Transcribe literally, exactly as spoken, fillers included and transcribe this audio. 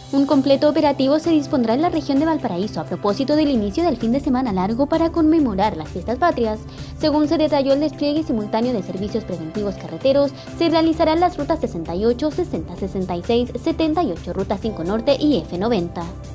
Un completo operativo se dispondrá en la región de Valparaíso a propósito del inicio del fin de semana largo para conmemorar las fiestas patrias. Según se detalló, el despliegue simultáneo de servicios preventivos carreteros se realizará en las rutas sesenta y ocho, sesenta, sesenta y seis, setenta y ocho, Ruta cinco Norte y F noventa.